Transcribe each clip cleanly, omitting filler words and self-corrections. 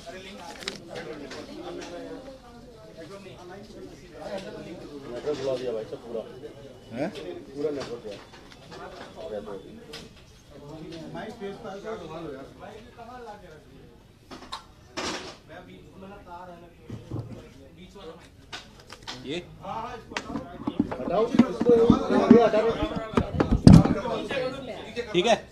Network बुला दिया भाई, सब पूरा है, पूरा नेटवर्क है। ये हटाओ, ठीक है।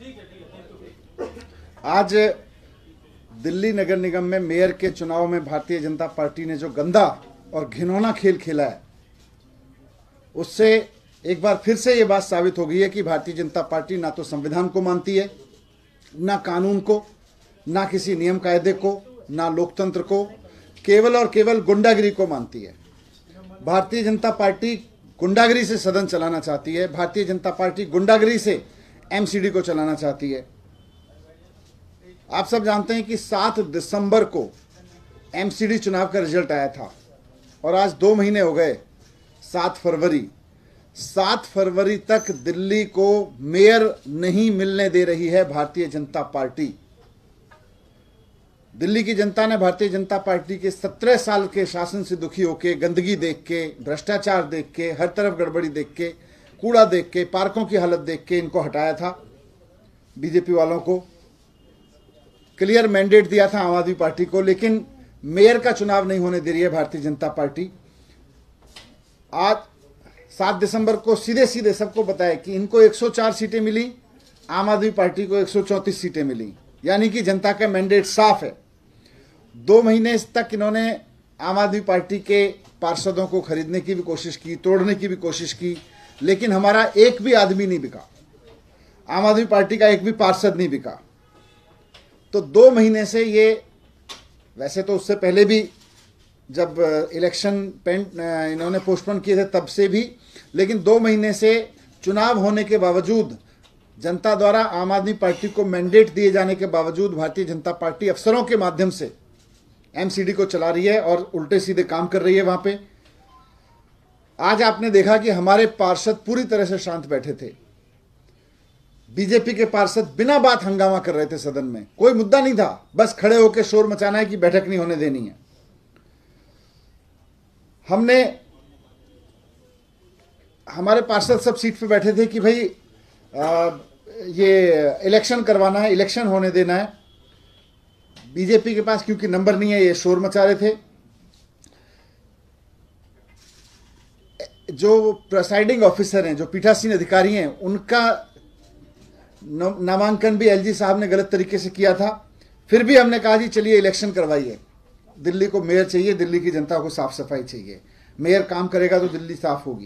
आज दिल्ली नगर निगम में मेयर के चुनाव में भारतीय जनता पार्टी ने जो गंदा और घिनौना खेल खेला है, उससे एक बार फिर से ये बात साबित हो गई है कि भारतीय जनता पार्टी ना तो संविधान को मानती है, ना कानून को, ना किसी नियम कायदे को, ना लोकतंत्र को, केवल और केवल गुंडागिरी को मानती है। भारतीय जनता पार्टी गुंडागिरी से सदन चलाना चाहती है। भारतीय जनता पार्टी गुंडागिरी से एमसीडी को चलाना चाहती है। आप सब जानते हैं कि 7 दिसंबर को एमसीडी चुनाव का रिजल्ट आया था और आज 2 महीने हो गए। 7 फरवरी तक दिल्ली को मेयर नहीं मिलने दे रही है भारतीय जनता पार्टी। दिल्ली की जनता ने भारतीय जनता पार्टी के 17 साल के शासन से दुखी होकर, गंदगी देख के, भ्रष्टाचार देख के, हर तरफ गड़बड़ी देख के, कूड़ा देख के, पार्कों की हालत देख के इनको हटाया था। बीजेपी वालों को क्लियर मैंडेट दिया था आम आदमी पार्टी को, लेकिन मेयर का चुनाव नहीं होने दे रही है भारतीय जनता पार्टी। आज 7 दिसंबर को सीधे सीधे सबको बताया कि इनको 104 सीटें मिली, आम आदमी पार्टी को 134 सीटें मिली, यानी कि जनता का मैंडेट साफ है। 2 महीने तक इन्होंने आम आदमी पार्टी के पार्षदों को खरीदने की भी कोशिश की, तोड़ने की भी कोशिश की, लेकिन हमारा एक भी आदमी नहीं बिका, आम आदमी पार्टी का एक भी पार्षद नहीं बिका। तो 2 महीने से ये, वैसे तो उससे पहले भी जब इलेक्शन इन्होंने पोस्टपोन किए थे तब से भी, लेकिन 2 महीने से चुनाव होने के बावजूद, जनता द्वारा आम आदमी पार्टी को मैंडेट दिए जाने के बावजूद भारतीय जनता पार्टी अफसरों के माध्यम से एमसीडी को चला रही है और उल्टे सीधे काम कर रही है वहां पे। आज आपने देखा कि हमारे पार्षद पूरी तरह से शांत बैठे थे। बीजेपी के पार्षद बिना बात हंगामा कर रहे थे सदन में, कोई मुद्दा नहीं था, बस खड़े होकर शोर मचाना है कि बैठक नहीं होने देनी है। हमारे पार्षद सब सीट पे बैठे थे कि भाई ये इलेक्शन करवाना है, इलेक्शन होने देना है। बीजेपी के पास क्योंकि नंबर नहीं है, ये शोर मचा रहे थे। जो प्रिसाइडिंग ऑफिसर हैं, जो पीठासीन अधिकारी हैं, उनका नामांकन भी एलजी साहब ने गलत तरीके से किया था। फिर भी हमने कहा जी चलिए इलेक्शन करवाइए, दिल्ली को मेयर चाहिए, दिल्ली की जनता को साफ सफाई चाहिए, मेयर काम करेगा तो दिल्ली साफ होगी।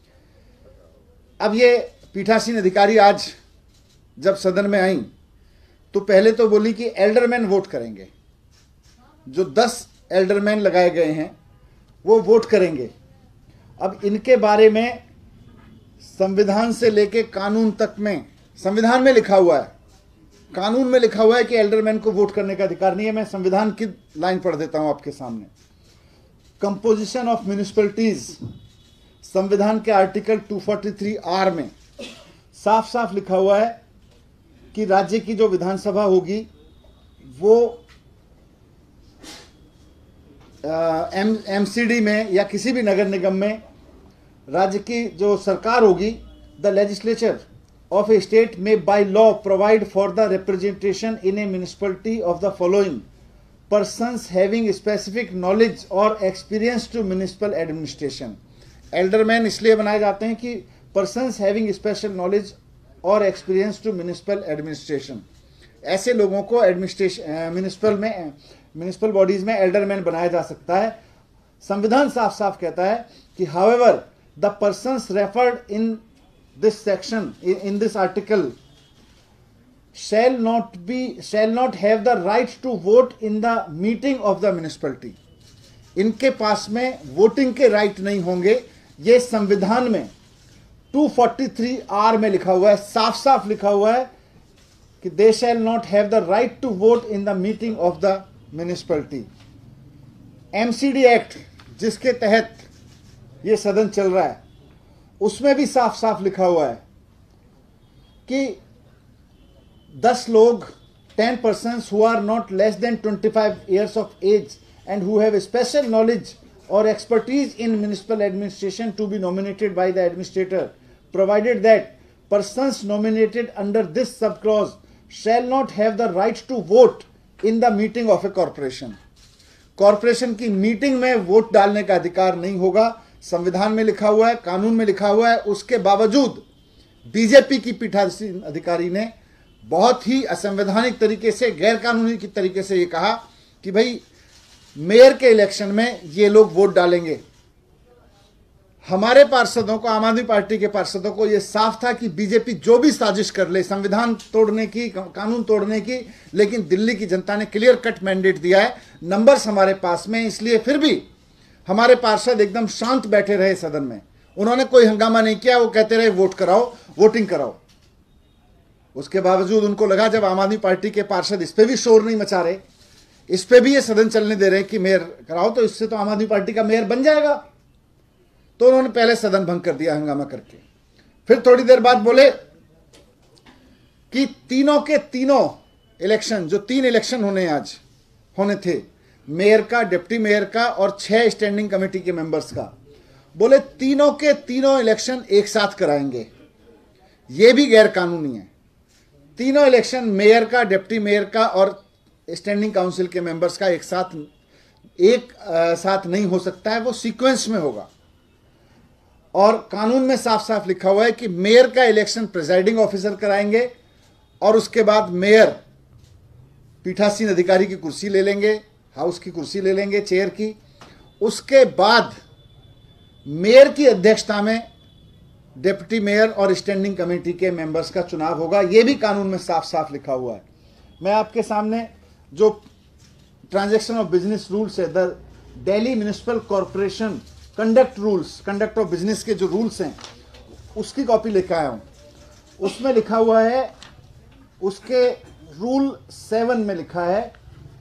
अब ये पीठासीन अधिकारी आज जब सदन में आई तो पहले तो बोली कि एल्डरमैन वोट करेंगे, जो 10 एल्डरमैन लगाए गए हैं वो वोट करेंगे। अब इनके बारे में संविधान से लेके कानून तक में, संविधान में लिखा हुआ है, कानून में लिखा हुआ है कि एल्डरमैन को वोट करने का अधिकार नहीं है। मैं संविधान की लाइन पढ़ देता हूं आपके सामने। कंपोजिशन ऑफ म्युनिसिपैलिटीज, संविधान के आर्टिकल 243R में साफ साफ लिखा हुआ है कि राज्य की जो विधानसभा होगी वो एमसीडी में या किसी भी नगर निगम में राज्य की जो सरकार होगी, the legislature of a state may by law provide for the representation in a municipality of the following persons having specific knowledge or experience to municipal administration। Alderman इसलिए बनाए जाते हैं कि persons having special knowledge or experience to municipal administration, ऐसे लोगों को administration municipal bodies में alderman बनाया जा सकता है। संविधान साफ साफ कहता है कि however the persons referred in this section, in this article, shall not have the right to vote in the meeting of the municipality। इनके पास में वोटिंग के राइट नहीं होंगे। ये संविधान में 243R में लिखा हुआ है, साफ साफ लिखा हुआ है कि they shall not have the right to vote in the meeting of the municipality। MCD act जिसके तहत ये सदन चल रहा है, उसमें भी साफ साफ लिखा हुआ है कि 10 लोग 10 persons who are not less than 25 years of age and who have special knowledge or expertise in municipal administration to be nominated by the administrator, provided that persons nominated under this subclause shall not have the right to vote in the meeting of a corporation. Corporation की meeting में vote डालने का अधिकार नहीं होगा, संविधान में लिखा हुआ है, कानून में लिखा हुआ है। उसके बावजूद बीजेपी की पीठासीन अधिकारी ने बहुत ही असंवैधानिक तरीके से, गैर कानूनी की तरीके से ये कहा कि भाई मेयर के इलेक्शन में ये लोग वोट डालेंगे। हमारे पार्षदों को, आम आदमी पार्टी के पार्षदों को ये साफ था कि बीजेपी जो भी साजिश कर ले, संविधान तोड़ने की, कानून तोड़ने की, लेकिन दिल्ली की जनता ने क्लियर कट मैंडेट दिया है, नंबर्स हमारे पास में, इसलिए फिर भी हमारे पार्षद एकदम शांत बैठे रहे सदन में। उन्होंने कोई हंगामा नहीं किया, वो कहते रहे वोट कराओ, वोटिंग कराओ। उसके बावजूद उनको लगा जब आम आदमी पार्टी के पार्षद इस पे भी शोर नहीं मचा रहे, इस पे भी ये सदन चलने दे रहे कि मेयर कराओ, तो इससे तो आम आदमी पार्टी का मेयर बन जाएगा। तो उन्होंने पहले सदन भंग कर दिया हंगामा करके। फिर थोड़ी देर बाद बोले कि तीनों के तीनों इलेक्शन, जो 3 इलेक्शन होने थे, मेयर का, डिप्टी मेयर का और 6 स्टैंडिंग कमेटी के मेंबर्स का, बोले तीनों के तीनों इलेक्शन एक साथ कराएंगे। यह भी गैर कानूनी है। तीनों इलेक्शन मेयर का, डिप्टी मेयर का और स्टैंडिंग काउंसिल के मेंबर्स का एक साथ नहीं हो सकता है, वो सीक्वेंस में होगा। और कानून में साफ साफ लिखा हुआ है कि मेयर का इलेक्शन प्रिजाइडिंग ऑफिसर कराएंगे और उसके बाद मेयर पीठासीन अधिकारी की कुर्सी ले लेंगे, हाउस की कुर्सी ले लेंगे, चेयर की। उसके बाद मेयर की अध्यक्षता में डिप्टी मेयर और स्टैंडिंग कमेटी के मेंबर्स का चुनाव होगा। यह भी कानून में साफ साफ लिखा हुआ है। मैं आपके सामने जो ट्रांजैक्शन ऑफ बिजनेस रूल्स है, the Delhi municipal corporation conduct of business के जो रूल्स हैं, उसकी कॉपी लेकर आया हूं। उसमें लिखा हुआ है, उसके रूल 7 में लिखा है,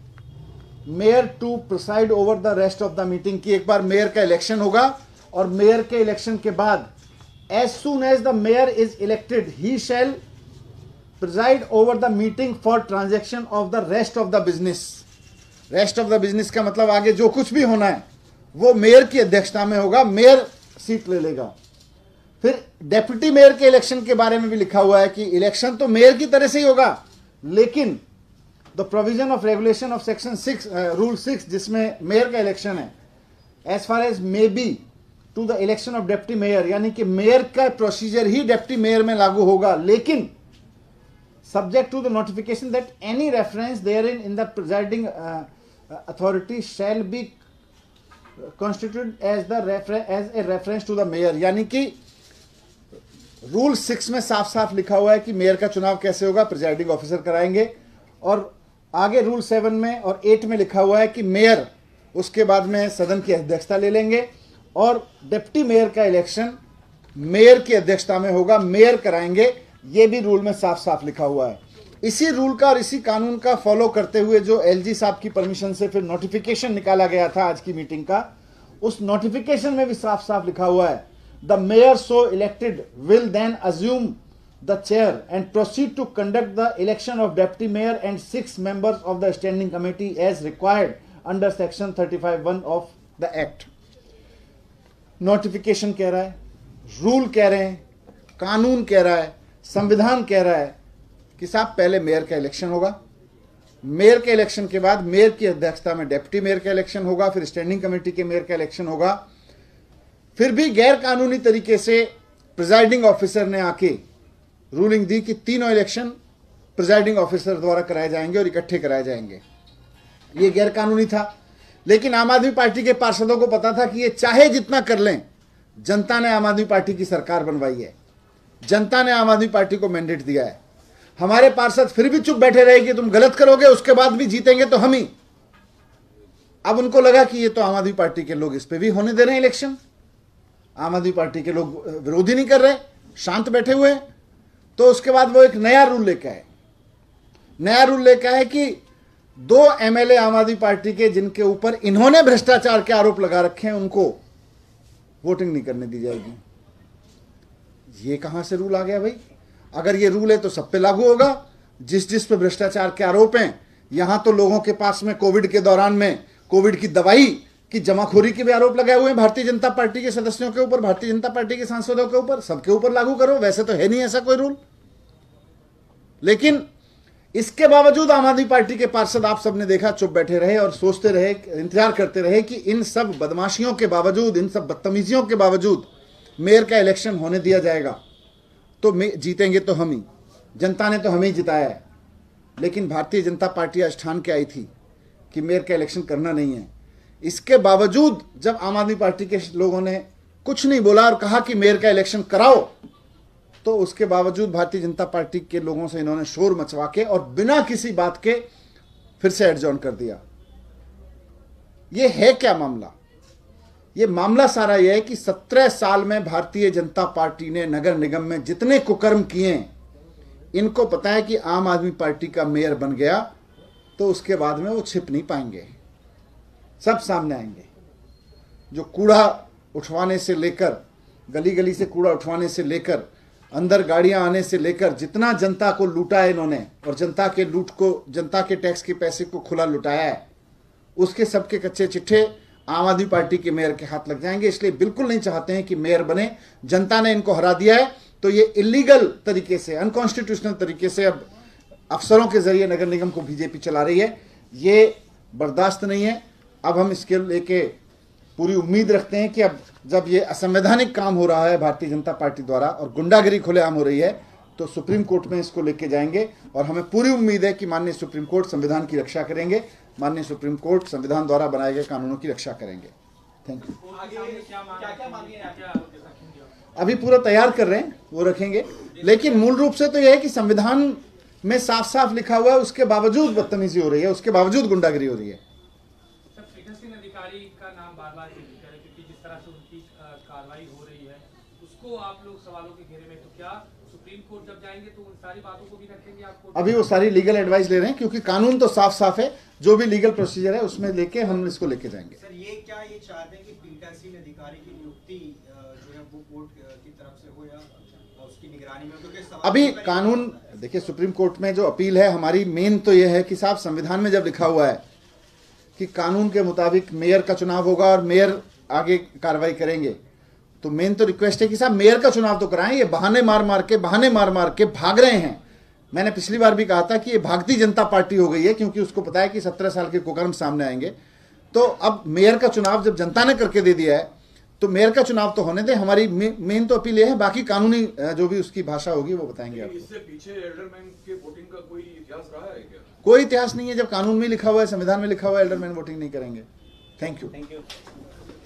mayor to preside over the rest of the meeting, की एक बार मेयर का इलेक्शन होगा और मेयर के इलेक्शन के बाद as soon as the mayor is elected he shall preside over the meeting for transaction of the rest of the business. Rest of the business का मतलब आगे जो कुछ भी होना है वो मेयर की अध्यक्षता में होगा, मेयर सीट ले लेगा। फिर डेप्यूटी मेयर के इलेक्शन के बारे में भी लिखा हुआ है कि इलेक्शन तो मेयर की तरह से ही होगा, लेकिन the provision of regulation of section 6 rule 6 जिसमें मेयर का इलेक्शन है, as far as may be to the election of deputy mayor, यानी कि मेयर का प्रोसीजर ही डेप्टी मेयर में लागू होगा, लेकिन subject to the notification that any reference there in the presiding authority shall be constituted as a reference to the mayor। यानी कि rule 6 में साफ साफ लिखा हुआ है कि मेयर का चुनाव कैसे होगा, प्रिजाइडिंग ऑफिसर कराएंगे। और आगे रूल 7 में और 8 में लिखा हुआ है कि मेयर उसके बाद में सदन की अध्यक्षता ले लेंगे और डिप्टी मेयर का इलेक्शन मेयर की अध्यक्षता में होगा, मेयर कराएंगे। ये भी रूल में साफ साफ लिखा हुआ है। इसी रूल का और इसी कानून का फॉलो करते हुए जो एलजी साहब की परमिशन से फिर नोटिफिकेशन निकाला गया था आज की मीटिंग का, उस नोटिफिकेशन में भी साफ साफ लिखा हुआ है, the mayor so elected will then assume the chair and proceed to conduct the election of deputy mayor and 6 members of the standing committee as required under section 35(1) of the act. Notification कह रहा है, rule कह रहे हैं, कानून कह रहा है, संविधान कह रहा है कि साहब पहले मेयर का इलेक्शन होगा, मेयर के इलेक्शन के बाद मेयर की अध्यक्षता में डिप्टी मेयर का इलेक्शन होगा, फिर स्टैंडिंग कमेटी के मेयर का इलेक्शन होगा। फिर भी गैर कानूनी तरीके से प्रिजाइडिंग ऑफिसर ने आके रूलिंग दी कि तीनों इलेक्शन प्रिजाइडिंग ऑफिसर द्वारा कराए जाएंगे और इकट्ठे कराए जाएंगे। ये गैर कानूनी था, लेकिन आम आदमी पार्टी के पार्षदों को पता था कि ये चाहे जितना कर लें, जनता ने आम आदमी पार्टी की सरकार बनवाई है, जनता ने आम आदमी पार्टी को मैंडेट दिया है। हमारे पार्षद फिर भी चुप बैठे रहे कि तुम गलत करोगे, उसके बाद भी जीतेंगे तो हम ही। अब उनको लगा कि ये तो आम आदमी पार्टी के लोग इस पे भी होने दे रहे हैं इलेक्शन, आम आदमी पार्टी के लोग विरोधी नहीं कर रहे, शांत बैठे हुए हैं। तो उसके बाद वो एक नया रूल लेकर आए। नया रूल लेकर आए कि 2 एमएलए आम आदमी पार्टी के जिनके ऊपर इन्होंने भ्रष्टाचार के आरोप लगा रखे हैं, उनको वोटिंग नहीं करने दी जाएगी। ये कहां से रूल आ गया भाई? अगर ये रूल है तो सब पे लागू होगा, जिस जिस पे भ्रष्टाचार के आरोप हैं, यहां तो लोगों के पास में कोविड के दौरान में कोविड की दवाई की जमाखोरी के भी आरोप लगाए हुए हैं भारतीय जनता पार्टी के सदस्यों के ऊपर, भारतीय जनता पार्टी के सांसदों के ऊपर, सबके ऊपर लागू करो। वैसे तो है नहीं ऐसा कोई रूल, लेकिन इसके बावजूद आम आदमी पार्टी के पार्षद आप सबने देखा चुप बैठे रहे और सोचते रहे, इंतजार करते रहे कि इन सब बदमाशियों के बावजूद, इन सब बदतमीजियों के बावजूद मेयर का इलेक्शन होने दिया जाएगा तो जीतेंगे तो हम ही, जनता ने तो हमें ही जिताया है। लेकिन भारतीय जनता पार्टी आज ठान के आई थी कि मेयर का इलेक्शन करना नहीं है। इसके बावजूद जब आम आदमी पार्टी के लोगों ने कुछ नहीं बोला और कहा कि मेयर का इलेक्शन कराओ, तो उसके बावजूद भारतीय जनता पार्टी के लोगों से इन्होंने शोर मचवा के और बिना किसी बात के फिर से एडजॉर्न कर दिया। यह है क्या मामला? यह मामला सारा यह है कि 17 साल में भारतीय जनता पार्टी ने नगर निगम में जितने कुकर्म किए, इनको पता है कि आम आदमी पार्टी का मेयर बन गया तो उसके बाद में वो छिप नहीं पाएंगे, सब सामने आएंगे। जो कूड़ा उठवाने से लेकर, गली गली से कूड़ा उठवाने से लेकर, अंदर गाड़ियां आने से लेकर, जितना जनता को लूटा है इन्होंने और जनता के लूट को, जनता के टैक्स के पैसे को खुला लुटाया है, उसके सबके कच्चे चिट्ठे आम आदमी पार्टी के मेयर के हाथ लग जाएंगे। इसलिए बिल्कुल नहीं चाहते हैं कि मेयर बने। जनता ने इनको हरा दिया है तो ये इलीगल तरीके से, अनकॉन्स्टिट्यूशनल तरीके से अब अफसरों के जरिए नगर निगम को बीजेपी चला रही है। ये बर्दाश्त नहीं है। अब हम इसके लेके पूरी उम्मीद रखते हैं कि अब जब ये असंवैधानिक काम हो रहा है भारतीय जनता पार्टी द्वारा और गुंडागिरी खुलेआम हो रही है, तो सुप्रीम कोर्ट में इसको लेके जाएंगे और हमें पूरी उम्मीद है कि माननीय सुप्रीम कोर्ट संविधान की रक्षा करेंगे, माननीय सुप्रीम कोर्ट संविधान द्वारा बनाए गए कानूनों की रक्षा करेंगे। Thank you. अभी पूरा तैयार कर रहे हैं, वो रखेंगे, लेकिन मूल रूप से तो यह है कि संविधान में साफ साफ लिखा हुआ है, उसके बावजूद बदतमीजी हो रही है, उसके बावजूद गुंडागिरी हो रही है। अधिकारी का नाम बार-बार जिक्र करें, क्योंकि जिस तरह से उनकी कार्रवाई हो रही है उसको आप लोग सवालों के घेरे में, तो क्या सुप्रीम कोर्ट जब जाएंगे तो उन सारी बातों को भी रखेंगे आप? अभी वो सारी लीगल एडवाइस ले रहे हैं, क्योंकि कानून तो साफ साफ है, जो भी लीगल प्रोसीजर है उसमें लेके हम इसको लेके जाएंगे। सर, ये क्या ये चाहते हैं कि पीठासीन अधिकारी की नियुक्ति जो है वो कोर्ट की तरफ से हो या उसकी निगरानी में? क्योंकि अभी कानून देखिए, सुप्रीम कोर्ट में जो अपील है हमारी मेन तो यह है कि साहब संविधान में जब लिखा हुआ है कि कानून के मुताबिक मेयर का चुनाव होगा और मेयर आगे कार्रवाई करेंगे, तो मेन तो रिक्वेस्ट है कि साहब मेयर का चुनाव तो कराएं। ये बहाने मार मार के भाग रहे हैं। मैंने पिछली बार भी कहा था कि ये भागती जनता पार्टी हो गई है, क्योंकि उसको पता है कि 17 साल के कुकर्म सामने आएंगे। तो अब मेयर का चुनाव जब जनता ने करके दे दिया है तो मेयर का चुनाव तो होने दें। हमारी मेन तो अपील है, बाकी कानूनी जो भी उसकी भाषा होगी वो बताएंगे आपको। इससे पीछे एल्डरमैन के वोटिंग का कोई इतिहास रहा है क्या? कोई इतिहास नहीं है। जब कानून में लिखा हुआ है, संविधान में लिखा हुआ है, एल्डरमैन वोटिंग नहीं करेंगे। Thank you.